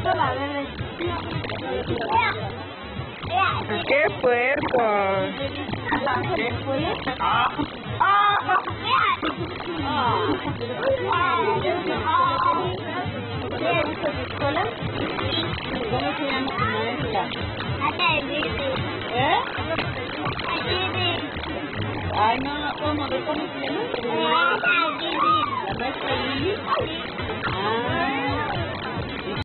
¡Qué puerco! ¿Cómo se llama tu maestra? ¿Eh? Ay, no, ¿cómo? ¿Cómo se llama? ¿La maestra Lili?